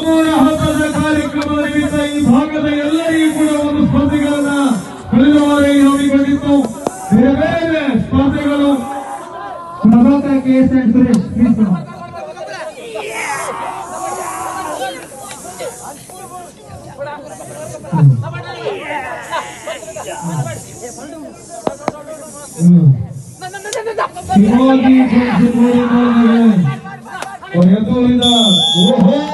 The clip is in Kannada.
ಅಮೋಘ ಹಬ್ಬದ ಕಾರ್ಯಕ್ರಮದ ನಿಮಿತ್ತ ಈ ಭಾಗದ ಎಲ್ಲರಿಗೂ ಕೂಡ ಒಂದು ಸ್ಪರ್ಧೆಗಳನ್ನ ಕಳೆದ ವಾರ ಹಮ್ಮಿಕೊಂಡಿತ್ತು. ಬೇರೆ ಬೇರೆ ಸ್ಪರ್ಧೆಗಳು. Prabhakar KS and Suresh please Shivaji और ये तो